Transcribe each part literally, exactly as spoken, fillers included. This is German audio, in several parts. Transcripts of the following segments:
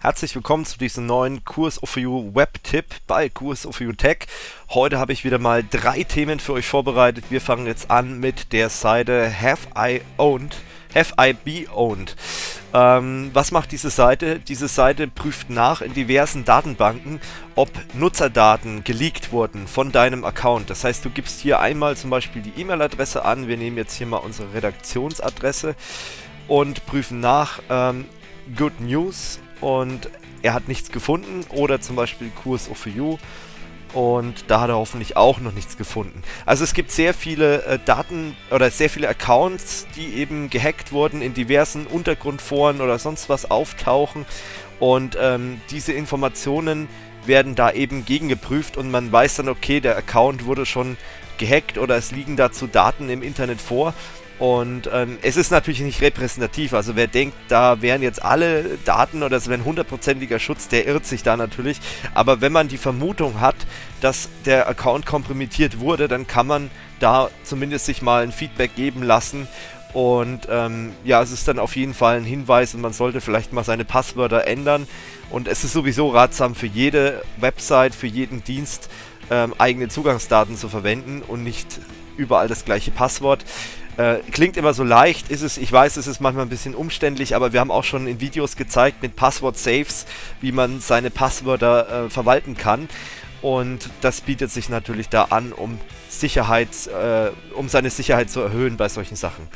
Herzlich willkommen zu diesem neuen Kurs of You Web-Tipp bei Kurs of You Tech. Heute habe ich wieder mal drei Themen für euch vorbereitet. Wir fangen jetzt an mit der Seite Have I Owned? Have I Be Owned? Ähm, was macht diese Seite? Diese Seite prüft nach in diversen Datenbanken, ob Nutzerdaten geleakt wurden von deinem Account. Das heißt, du gibst hier einmal zum Beispiel die E-Mail-Adresse an. Wir nehmen jetzt hier mal unsere Redaktionsadresse und prüfen nach ähm, Good News und er hat nichts gefunden, oder zum Beispiel Kurs of You und da hat er hoffentlich auch noch nichts gefunden. Also es gibt sehr viele äh, Daten oder sehr viele Accounts, die eben gehackt wurden, in diversen Untergrundforen oder sonst was auftauchen, und ähm, diese Informationen werden da eben gegengeprüft und man weiß dann, okay, der Account wurde schon gehackt oder es liegen dazu Daten im Internet vor. Und ähm, es ist natürlich nicht repräsentativ, also wer denkt, da wären jetzt alle Daten oder es wäre ein hundertprozentiger Schutz, der irrt sich da natürlich. Aber wenn man die Vermutung hat, dass der Account kompromittiert wurde, dann kann man da zumindest sich mal ein Feedback geben lassen. Und ähm, ja, es ist dann auf jeden Fall ein Hinweis und man sollte vielleicht mal seine Passwörter ändern. Und es ist sowieso ratsam für jede Website, für jeden Dienst ähm, eigene Zugangsdaten zu verwenden und nicht überall das gleiche Passwort. Äh, klingt immer so leicht, ist es, ich weiß, es ist manchmal ein bisschen umständlich, aber wir haben auch schon in Videos gezeigt mit Passwort-Saves, wie man seine Passwörter äh, verwalten kann, und das bietet sich natürlich da an, um Sicherheit, äh, um seine Sicherheit zu erhöhen bei solchen Sachen.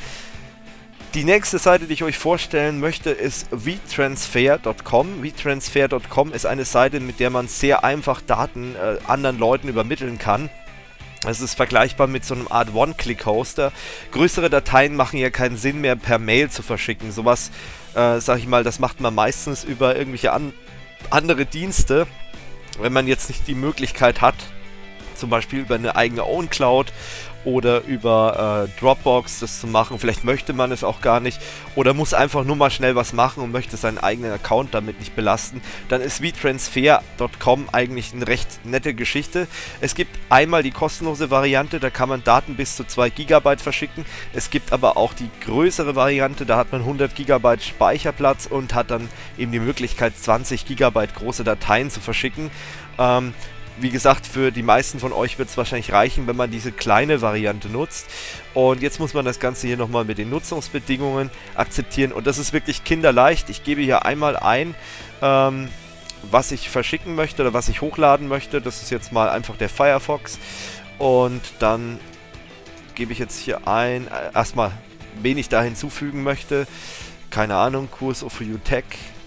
Die nächste Seite, die ich euch vorstellen möchte, ist WeTransfer Punkt com. WeTransfer Punkt com ist eine Seite, mit der man sehr einfach Daten äh, anderen Leuten übermitteln kann. Es ist vergleichbar mit so einem Art One-Click-Hoster. Größere Dateien machen ja keinen Sinn mehr per Mail zu verschicken. Sowas, äh, sag ich mal, das macht man meistens über irgendwelche an andere Dienste, wenn man jetzt nicht die Möglichkeit hat, zum Beispiel über eine eigene Own-Cloud oder über äh, Dropbox das zu machen. Vielleicht möchte man es auch gar nicht oder muss einfach nur mal schnell was machen und möchte seinen eigenen Account damit nicht belasten. Dann ist WeTransfer Punkt com eigentlich eine recht nette Geschichte. Es gibt einmal die kostenlose Variante, da kann man Daten bis zu zwei Gigabyte verschicken. Es gibt aber auch die größere Variante, da hat man hundert Gigabyte Speicherplatz und hat dann eben die Möglichkeit, zwanzig Gigabyte große Dateien zu verschicken. Ähm, Wie gesagt, für die meisten von euch wird es wahrscheinlich reichen, wenn man diese kleine Variante nutzt. Und jetzt muss man das Ganze hier nochmal mit den Nutzungsbedingungen akzeptieren. Und das ist wirklich kinderleicht. Ich gebe hier einmal ein, ähm, was ich verschicken möchte oder was ich hochladen möchte. Das ist jetzt mal einfach der Firefox. Und dann gebe ich jetzt hier ein, äh, erstmal, wen ich da hinzufügen möchte. Keine Ahnung, Kurs of You Tech.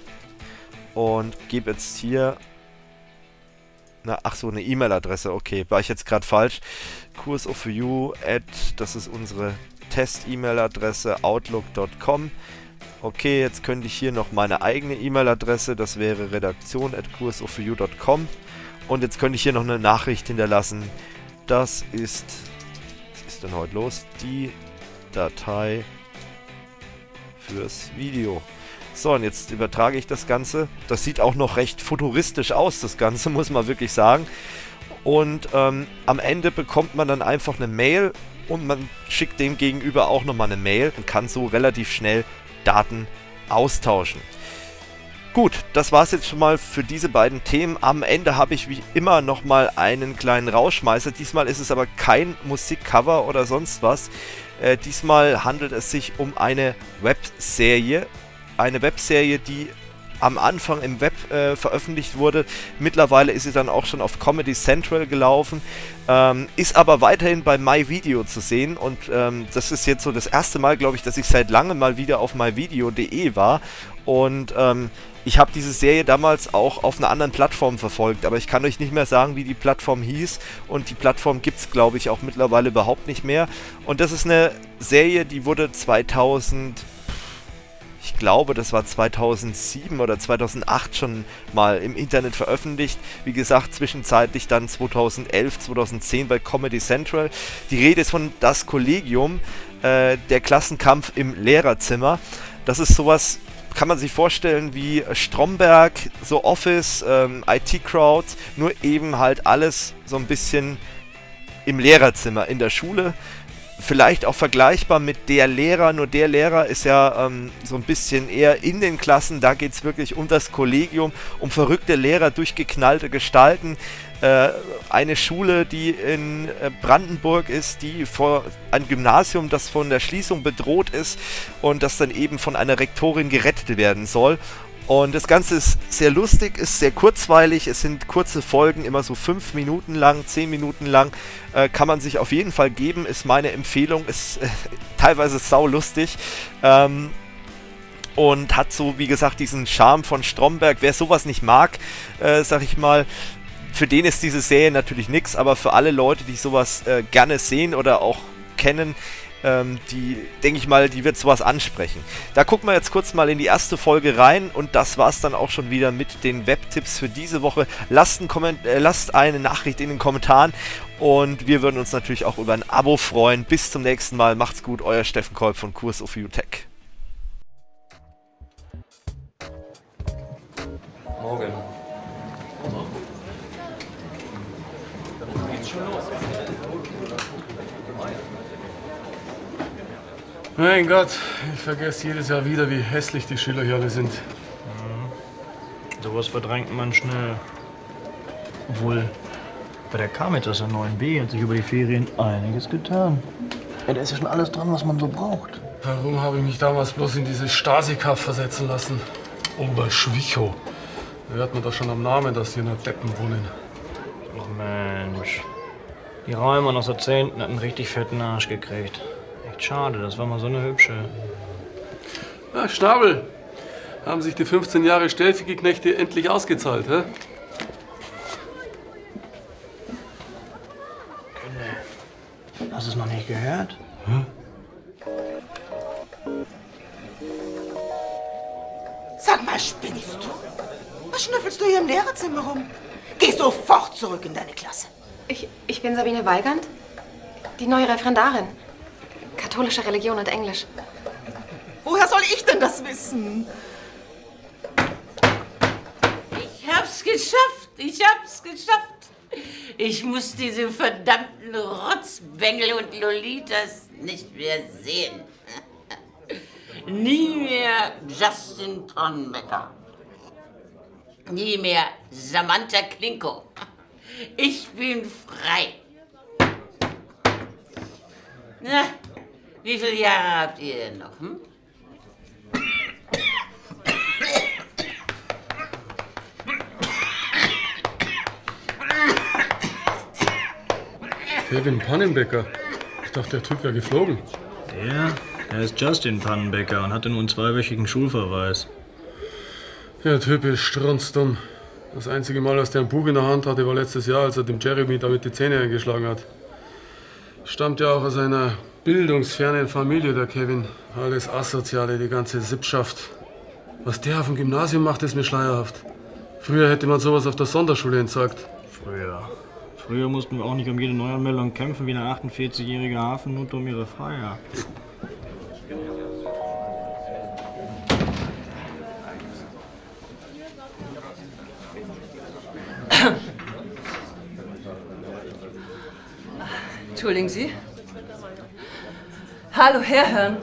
Und gebe jetzt hier... Na, ach so, eine E-Mail-Adresse, okay, war ich jetzt gerade falsch. Kurs of You at, das ist unsere Test-E-Mail-Adresse, outlook Punkt com. Okay, jetzt könnte ich hier noch meine eigene E-Mail-Adresse, das wäre redaktion at kurs of you Punkt com. Und jetzt könnte ich hier noch eine Nachricht hinterlassen. Das ist, was ist denn heute los? Die Datei fürs Video. So, und jetzt übertrage ich das Ganze. Das sieht auch noch recht futuristisch aus, das Ganze, muss man wirklich sagen. Und ähm, am Ende bekommt man dann einfach eine Mail und man schickt dem Gegenüber auch nochmal eine Mail und kann so relativ schnell Daten austauschen. Gut, das war es jetzt schon mal für diese beiden Themen. Am Ende habe ich wie immer nochmal einen kleinen Rausschmeißer. Diesmal ist es aber kein Musikcover oder sonst was. Äh, diesmal handelt es sich um eine Webserie. Eine Webserie, die am Anfang im Web äh, veröffentlicht wurde. Mittlerweile ist sie dann auch schon auf Comedy Central gelaufen, ähm, ist aber weiterhin bei MyVideo zu sehen, und ähm, das ist jetzt so das erste Mal, glaube ich, dass ich seit langem mal wieder auf myvideo punkt de war, und ähm, ich habe diese Serie damals auch auf einer anderen Plattform verfolgt, aber ich kann euch nicht mehr sagen, wie die Plattform hieß, und die Plattform gibt es, glaube ich, auch mittlerweile überhaupt nicht mehr. Und das ist eine Serie, die wurde zweitausend... Ich glaube, das war zweitausendsieben oder zweitausendacht schon mal im Internet veröffentlicht. Wie gesagt, zwischenzeitlich dann zweitausendelf, zweitausendzehn bei Comedy Central. Die Rede ist von Das Kollegium, äh, der Klassenkampf im Lehrerzimmer. Das ist sowas, kann man sich vorstellen wie Stromberg, so Office, ähm, I T-Crowd, nur eben halt alles so ein bisschen im Lehrerzimmer in der Schule. vielleicht auch vergleichbar mit Der Lehrer, nur Der Lehrer ist ja ähm, so ein bisschen eher in den Klassen, da geht es wirklich um das Kollegium, um verrückte Lehrer, durchgeknallte Gestalten. Äh, eine Schule, die in äh, Brandenburg ist, die vor ein Gymnasium, das von der Schließung bedroht ist und das dann eben von einer Rektorin gerettet werden soll. Und das Ganze ist sehr lustig, ist sehr kurzweilig, es sind kurze Folgen, immer so fünf Minuten lang, zehn Minuten lang, äh, kann man sich auf jeden Fall geben, ist meine Empfehlung, ist äh, teilweise saulustig ähm, und hat so, wie gesagt, diesen Charme von Stromberg. Wer sowas nicht mag, äh, sag ich mal, für den ist diese Serie natürlich nix, aber für alle Leute, die sowas äh, gerne sehen oder auch kennen, die, denke ich mal, die wird sowas ansprechen. Da gucken wir jetzt kurz mal in die erste Folge rein und das war's dann auch schon wieder mit den Webtipps für diese Woche. Lasst, ein Komment äh, lasst eine Nachricht in den Kommentaren und wir würden uns natürlich auch über ein Abo freuen. Bis zum nächsten Mal. Macht's gut, euer Steffen Kolb von Kurs of You Tech. Morgen. Geht's schon los? Mein Gott, ich vergesse jedes Jahr wieder, wie hässlich die Schüler hier alle sind. Mhm. Sowas verdrängt man schnell. Obwohl, bei der K mit aus der neun B hat sich über die Ferien einiges getan. Ja, da ist ja schon alles dran, was man so braucht. Warum habe ich mich damals bloß in diese Stasi-Kaff versetzen lassen? Oberschwichow. Da hört man doch schon am Namen, dass hier nur Deppen wohnen. Ach Mensch. Die Räumer aus der zehnten hat einen richtig fetten Arsch gekriegt. Echt schade, das war mal so eine hübsche. Na, Schnabel, haben sich die fünfzehn Jahre Stellfigeknechte endlich ausgezahlt, hä? Külle, hast du es noch nicht gehört? Hm? Sag mal, spinnst du? Was schnüffelst du hier im Lehrerzimmer rum? Geh sofort zurück in deine Klasse. Ich, ich bin Sabine Weigand, die neue Referendarin. Katholische Religion und Englisch. Woher soll ich denn das wissen? Ich hab's geschafft, ich hab's geschafft. Ich muss diese verdammten Rotzbengel und Lolitas nicht mehr sehen. Nie mehr Justin Tonbecker. Nie mehr Samantha Klinko. Ich bin frei. Na, wie viele Jahre habt ihr denn noch, hm? Kevin Pannenbecker. Ich dachte, der Typ wäre geflogen. Der? Der ist Justin Pannenbecker und hatte nur einen zweiwöchigen Schulverweis. Der Typ ist strunzdumm. Das einzige Mal, dass der ein Buch in der Hand hatte, war letztes Jahr, als er dem Jeremy damit die Zähne eingeschlagen hat. Stammt ja auch aus einer bildungsfernen Familie, der Kevin. Alles Asoziale, die ganze Sippschaft. Was der auf dem Gymnasium macht, ist mir schleierhaft. Früher hätte man sowas auf der Sonderschule entsagt. Früher. Früher mussten wir auch nicht um jede Neuanmeldung kämpfen wie eine achtundvierzigjährige Hafennutte um ihre Freier. Entschuldigen Sie. Hallo, Herr Hörn.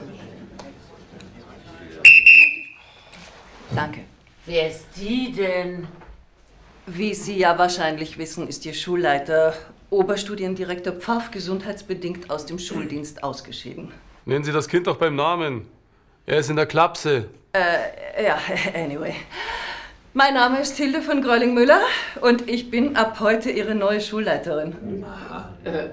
Danke. Wer ist die denn? Wie Sie ja wahrscheinlich wissen, ist Ihr Schulleiter, Oberstudiendirektor Pfaff, gesundheitsbedingt aus dem Schuldienst ausgeschieden. Nennen Sie das Kind doch beim Namen. Er ist in der Klapse. Äh, ja, anyway. Mein Name ist Hilde von Gröling-Müller und ich bin ab heute Ihre neue Schulleiterin. Äh.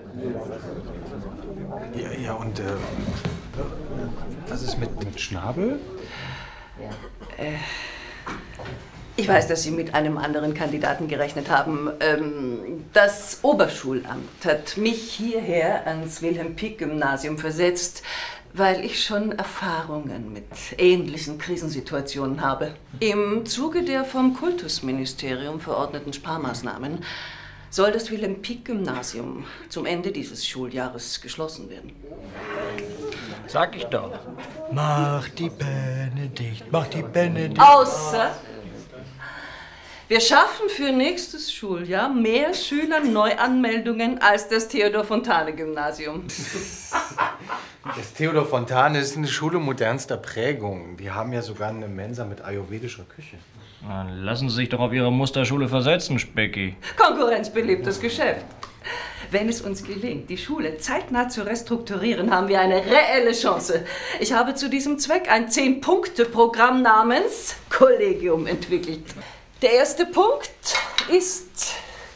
Ja, ja, und äh, was ist mit, mit Schnabel? Äh, ich weiß, dass Sie mit einem anderen Kandidaten gerechnet haben. Ähm, das Oberschulamt hat mich hierher ans Wilhelm-Pieck-Gymnasium versetzt, weil ich schon Erfahrungen mit ähnlichen Krisensituationen habe. Im Zuge der vom Kultusministerium verordneten Sparmaßnahmen soll das Wilhelm-Pieck-Gymnasium zum Ende dieses Schuljahres geschlossen werden. Sag ich doch. Mach die Benedikt, mach die Benedikt. Außer Wir schaffen für nächstes Schuljahr mehr Schülerneuanmeldungen als das Theodor-Fontane-Gymnasium. Das Theodor Fontane ist eine Schule modernster Prägung. Die haben ja sogar eine Mensa mit ayurvedischer Küche. Na, lassen Sie sich doch auf Ihre Musterschule versetzen, Specki. Konkurrenzbeliebtes Geschäft. Wenn es uns gelingt, die Schule zeitnah zu restrukturieren, haben wir eine reelle Chance. Ich habe zu diesem Zweck ein zehn-Punkte-Programm namens Kollegium entwickelt. Der erste Punkt ist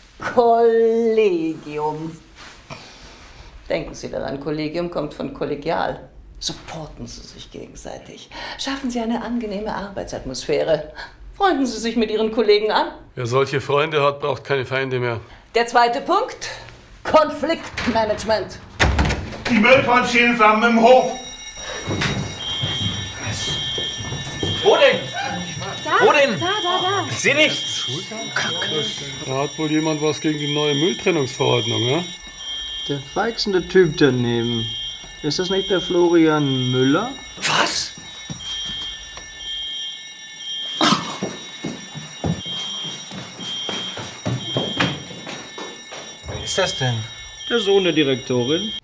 Kollegium. Denken Sie daran, Kollegium kommt von kollegial. Supporten Sie sich gegenseitig. Schaffen Sie eine angenehme Arbeitsatmosphäre. Freunden Sie sich mit Ihren Kollegen an. Wer solche Freunde hat, braucht keine Feinde mehr. Der zweite Punkt, Konfliktmanagement. Die Mülltonnen stehen zusammen im Hof. Wo denn? Da, Wo denn? Da, da, da. Ich sehe nichts. Da hat wohl jemand was gegen die neue Mülltrennungsverordnung, ne? Der feixende Typ daneben. Ist das nicht der Florian Müller? Was? Wer ist das denn? Der Sohn der Direktorin.